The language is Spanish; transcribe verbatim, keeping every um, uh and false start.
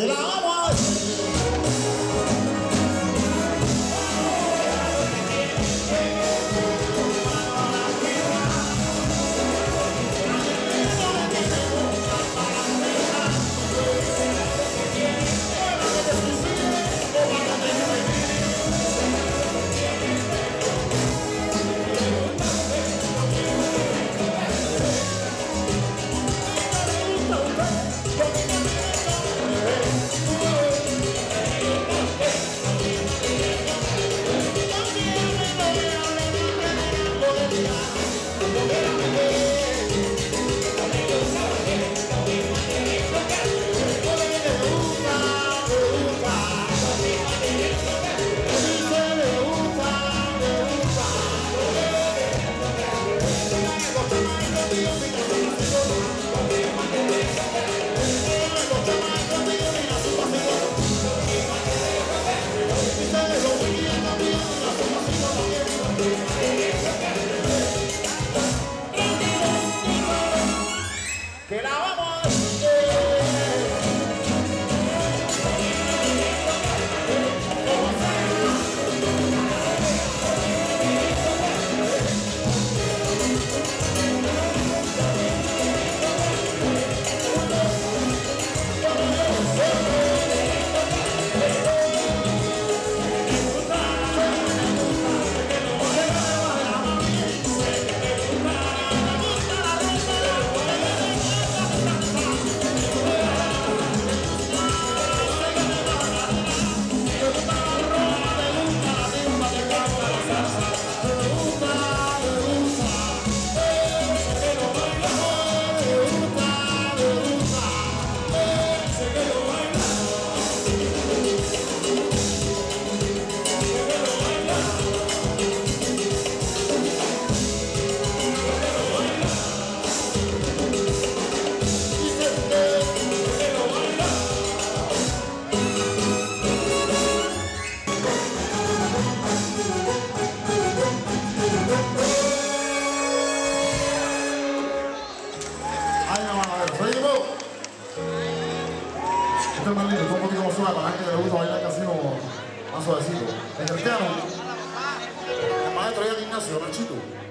que la vamos a hacer. Que la vamos a hacer. Esto es más lindo, esto es un poquito más suave para la gente que le gusta bailar casi más suavecito. En el piano, el maestro ya de Ignacio, Nachito.